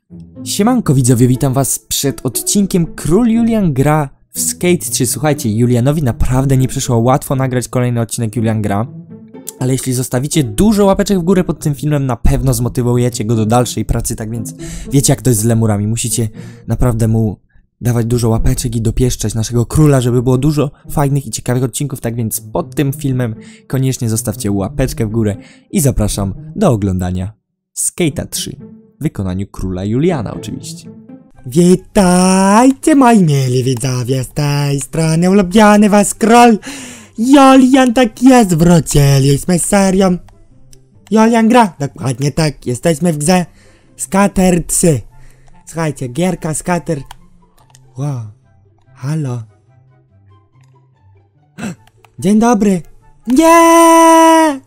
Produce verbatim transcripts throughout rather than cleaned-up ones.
Siemanko widzowie, witam was przed odcinkiem Król Julian gra w Skate trzy. Słuchajcie, Julianowi naprawdę nie przyszło łatwo nagrać kolejny odcinek Julian gra. Ale jeśli zostawicie dużo łapeczek w górę pod tym filmem, na pewno zmotywujecie go do dalszej pracy. Tak więc wiecie, jak to jest z lemurami. Musicie naprawdę mu dawać dużo łapeczek i dopieszczać naszego króla, żeby było dużo fajnych i ciekawych odcinków. Tak więc pod tym filmem koniecznie zostawcie łapeczkę w górę i zapraszam do oglądania Skate'a trzy. W wykonaniu króla Juliana oczywiście. Witajcie moi mili widzowie, z tej strony ulubiony was król Julian. Tak jest, wróciliśmy z serią Julian gra, dokładnie tak, jesteśmy w grze Skater trzy. Słuchajcie, gierka Skater. Wow, halo. Dzień dobry. Nie!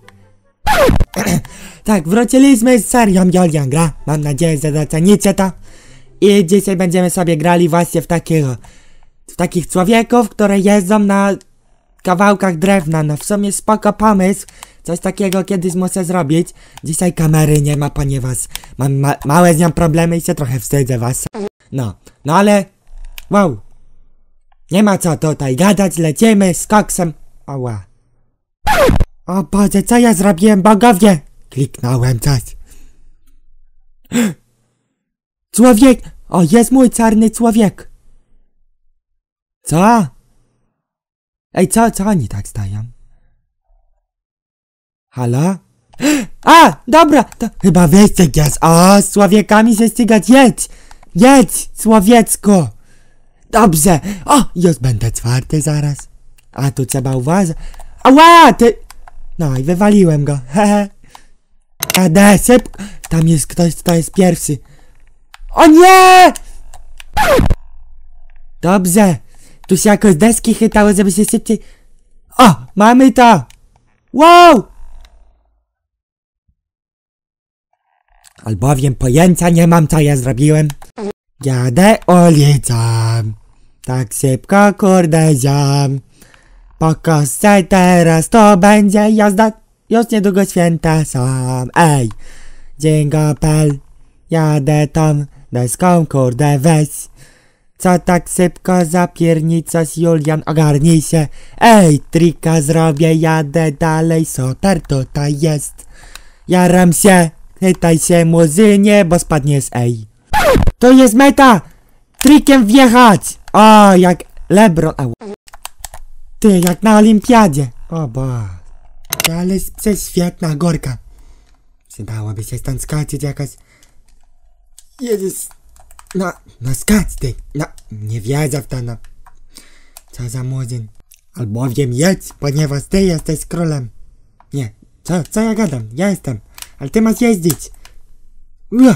Tak, wróciliśmy z serią Julian gra. Mam nadzieję, że docenicie to. I dzisiaj będziemy sobie grali właśnie w takiego W takich człowieków, które jeżdżą na kawałkach drewna. No w sumie spoko pomysł. Coś takiego kiedyś muszę zrobić. Dzisiaj kamery nie ma, ponieważ mam ma małe z nią problemy i się trochę wstydzę was. No, no ale wow. Nie ma co tutaj gadać, lecimy z koksem. Oła. O Boże, co ja zrobiłem, bogowie? Kliknąłem coś. Człowiek! O, jest mój czarny człowiek! Co? Ej, co, co oni tak stają? Halo? A, dobra, to chyba wyścig jest. O, z człowiekami się ścigać, jedź! Jedź, człowiecku! Dobrze, o, już będę czwarty zaraz. A tu trzeba uważać. Ała, ty! No i wywaliłem go, hehe. Jadę, szybko! Tam jest ktoś, kto jest pierwszy. O nie! Dobrze. Tu się jakoś deski chytały, żeby się szybciej... O! Mamy to! Wow! Albowiem pojęcia nie mam, co ja zrobiłem. Jadę ulicą. Tak szybko, kurde, ziom. Po kostce teraz to będzie jazda. Już niedługo święta są. Ej! Jingle bell. Jadę tą deską, kurde, weź. Co tak szybko zapiernicasz, Julian, ogarnij się. Ej, trika zrobię, jadę dalej, super tutaj jest. Jaram się, chytaj się muzynie, bo spadniesz, ej. To jest meta! Trikiem wjechać! O, jak LeBron, au. Ty, jak na olimpiadzie. O bo. Ale jest świetna górka. Przydałoby się stąd skoczyć jakoś. Jezus. No, no skacz ty. No, nie wierzę w to, no. Co za muzyn. Albowiem jedź, ponieważ ty jesteś królem. Nie, co, co ja gadam? Ja jestem. Ale ty masz jeździć. Ua.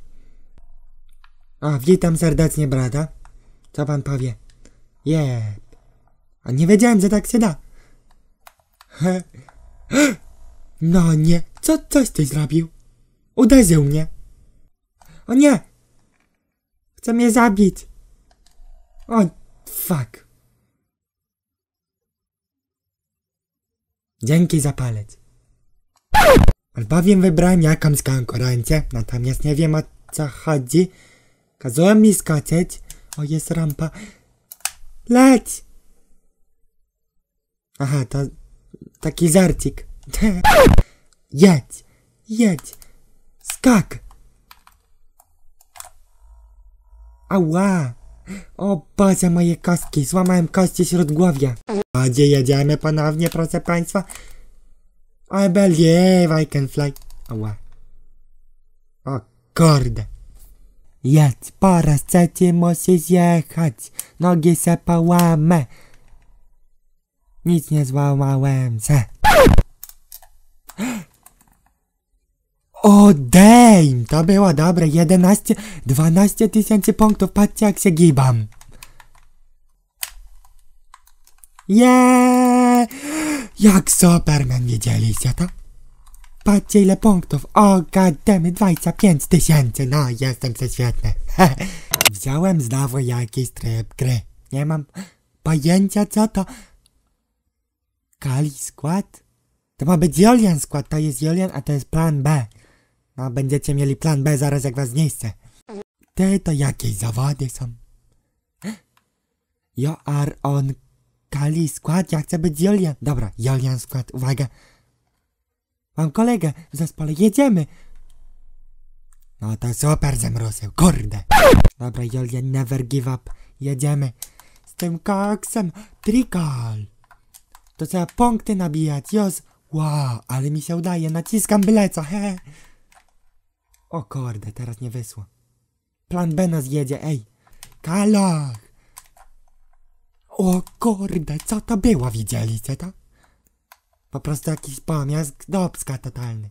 O, witam serdecznie, brata. Co pan powie? Jeb. A nie wiedziałem, że tak się da. He. No nie, co, coś ty zrobił? Uderzył mnie. O nie! Chce mnie zabić. O, fuck. Dzięki za palec. Albowiem wybrałem jakąś konkurencję, natomiast nie wiem, o co chodzi. Kazałem mi skoczyć. O, jest rampa. Leć! Aha, to taki żarcik. Jedź, jedź. Skak. Ała! O Boże, moje kostki, złamałem kości śródgłowia. A gdzie jedziemy ponownie, proszę państwa? I believe I can fly. Ała. O kurde. Jedź, po raz trzeci musisz jechać. Nogi se połamę. Nic nie złamałem se. O damn, to było dobre, jedenaście, dwanaście tysięcy punktów, patrzcie jak się gibam. Jeee, jak Superman, widzieliście to? Patrzcie ile punktów, o goddammit, dwadzieścia pięć tysięcy, no jestem prześwietny. Wziąłem znowu jakiś tryb gry, nie mam pojęcia co to. Kali skład? To ma być Julian skład, to jest Julian, a to jest plan B. No, będziecie mieli plan B zaraz jak was zniszczę. Ty, to jakieś zawody są. You are on Kali skład, ja chcę być Julian. Dobra, Julian skład, uwaga. Mam kolegę w zespole, jedziemy. No to super, zemrusył, kurde. Dobra, Julian, never give up. Jedziemy. Z tym koksem, trikal. To trzeba punkty nabijać, jos. Wow, ale mi się udaje, naciskam byle co, he. O kurde, teraz nie wysło. Plan B nas jedzie, ej. Kaloch. O kurde, co to było, widzieliście to? Po prostu jakiś pomiast dopska totalny.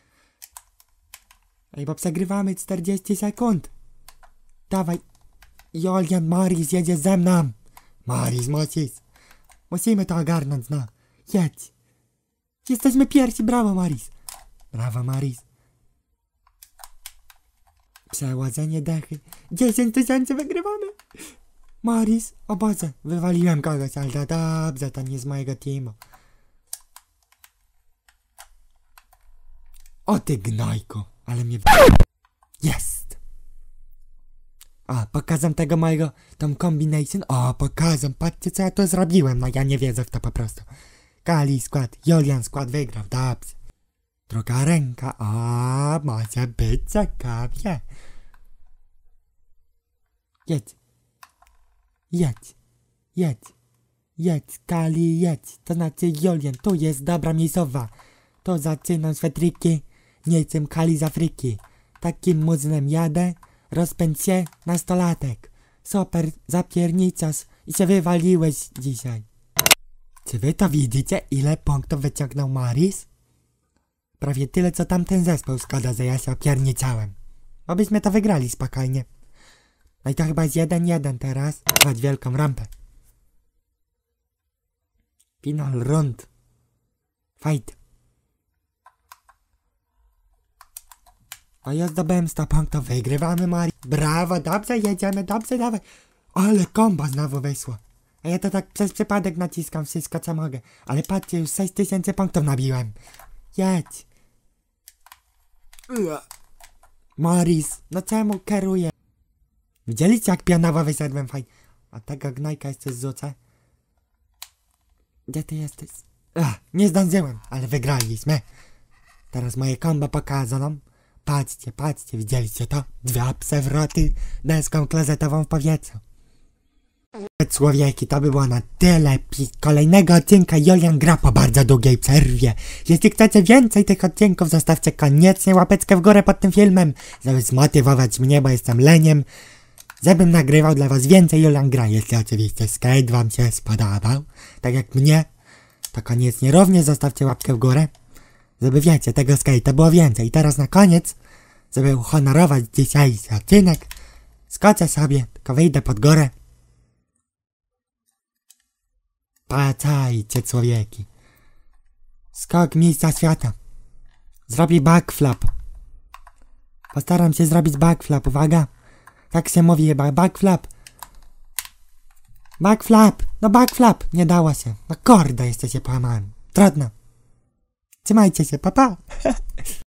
Ej, bo przegrywamy czterdzieści sekund. Dawaj. Julian, Maris jedzie ze mną. Maris, musisz. Musimy to ogarnąć, no. Jedź. Jesteśmy pierwsi, brawo, Maris. Brawo, Maris. Przełożenie dechy. dziesięć tysięcy wygrywamy. Maris, o Boże, wywaliłem kogoś, ale to dobrze, to nie z mojego teamu. O ty gnojku, ale mnie... Jest! A, pokazam tego mojego, tą combination. O, pokazam, patrzcie co ja to zrobiłem, no ja nie wierzę w to po prostu. Kali skład, Julian skład wygrał, dobrze. Druga ręka, o, może być ciekawie. Jedź. Jedź. Jedź. Jedź, Kali, jedź. To znaczy Julian, tu jest dobra miejscowa. To zaczynam swe triki, nie jestem Kali z Afryki. Takim muzynem jadę, rozpędź się, nastolatek. Super, zapiernicasz i się wywaliłeś dzisiaj. Czy wy to widzicie, ile punktów wyciągnął Maris? Prawie tyle, co tamten zespół, szkoda, że ja się opierniczałem. Bo byśmy to wygrali spokojnie. No i to chyba jest jeden jeden teraz. Chodź wielką rampę. Final rund. Fight. O, ja zdobyłem sto punktów, wygrywamy, Mari. Brawo, dobrze jedziemy, dobrze, dawaj. Ale kombo znowu wyszło. A ja to tak przez przypadek naciskam wszystko, co mogę. Ale patrzcie, już sześć tysięcy punktów nabiłem. Jedź. Maris, no czemu kieruję? Widzieliście, jak pionowo wyszedłem, fajnie. A tego gnojka jeszcze zrzucę. Gdzie ty jesteś? Ach, nie zdążyłem, ale wygraliśmy. Teraz moje kombo pokazano. Patrzcie, patrzcie, widzieliście to? Dwa przewroty deską klozetową w powietrzu. Człowieki, to by było na tyle. Kolejnego odcinka Julian gra po bardzo długiej przerwie. Jeśli chcecie więcej tych odcinków, zostawcie koniecznie łapeczkę w górę pod tym filmem, żeby zmotywować mnie, bo jestem leniem, żebym nagrywał dla was więcej Julian gra. Jeśli oczywiście skate wam się spodobał, tak jak mnie, to koniecznie również zostawcie łapkę w górę, żeby wiecie, tego skate'a było więcej. I teraz na koniec, żeby uhonorować dzisiejszy odcinek, skoczę sobie, tylko wyjdę pod górę. Patrzajcie, człowieki. Skok mistrza świata. Zrobi backflip. Postaram się zrobić backflip, uwaga. Tak się mówi chyba, backflip. Backflip, no backflip. Nie dało się. No kurde, jesteście połamani. Trudno. Trzymajcie się, pa pa.